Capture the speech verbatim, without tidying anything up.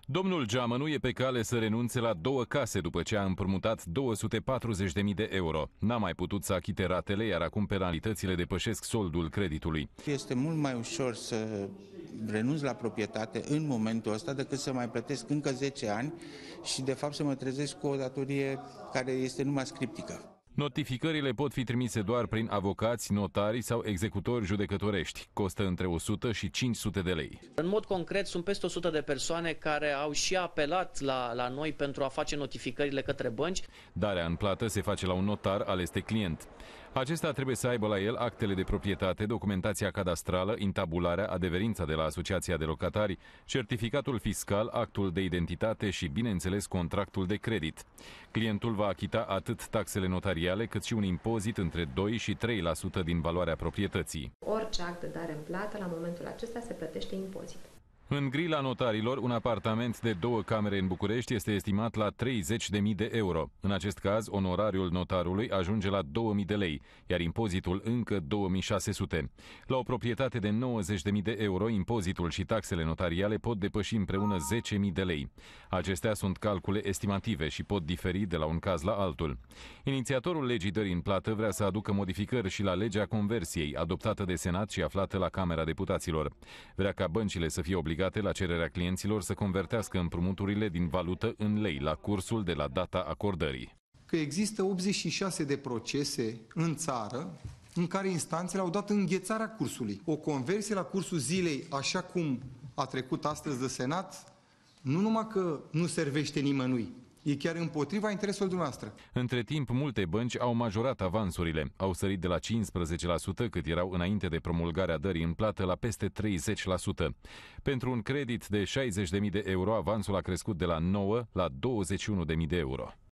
Domnul Geamănu e pe cale să renunțe la două case după ce a împrumutat două sute patruzeci de mii de euro. N-a mai putut să achite ratele, iar acum penalitățile depășesc soldul creditului. Este mult mai ușor să renunț la proprietate în momentul ăsta decât să mai plătesc încă zece ani și de fapt să mă trezesc cu o datorie care este numai scriptică. Notificările pot fi trimise doar prin avocați, notari sau executori judecătorești. Costă între o sută și cinci sute de lei. În mod concret, sunt peste o sută de persoane care au și apelat la, la noi pentru a face notificările către bănci. Darea în plată se face la un notar ales de client. Acesta trebuie să aibă la el actele de proprietate, documentația cadastrală, intabularea, adeverința de la Asociația de Locatari, certificatul fiscal, actul de identitate și, bineînțeles, contractul de credit. Clientul va achita atât taxele notariale, cât și un impozit între doi și trei la sută din valoarea proprietății. Orice act de dare în plată, la momentul acesta se plătește impozit. În grila notarilor, un apartament de două camere în București este estimat la treizeci de mii de euro. În acest caz, onorariul notarului ajunge la două mii de lei, iar impozitul încă două mii șase sute. La o proprietate de nouăzeci de mii de euro, impozitul și taxele notariale pot depăși împreună zece mii de lei. Acestea sunt calcule estimative și pot diferi de la un caz la altul. Inițiatorul legii dării în plată vrea să aducă modificări și la legea conversiei, adoptată de Senat și aflată la Camera Deputaților. Vrea ca băncile să fie obligate la cererea clienților să convertească împrumuturile din valută în lei la cursul de la data acordării. Că există optzeci și șase de procese în țară în care instanțele au dat înghețarea cursului. O conversie la cursul zilei, așa cum a trecut astăzi de Senat, nu numai că nu servește nimănui, e chiar împotriva interesului dumneavoastră. Între timp, multe bănci au majorat avansurile. Au sărit de la cincisprezece la sută, cât erau înainte de promulgarea dării în plată, la peste treizeci la sută. Pentru un credit de șaizeci de mii de euro, avansul a crescut de la nouă la douăzeci și unu de mii de euro.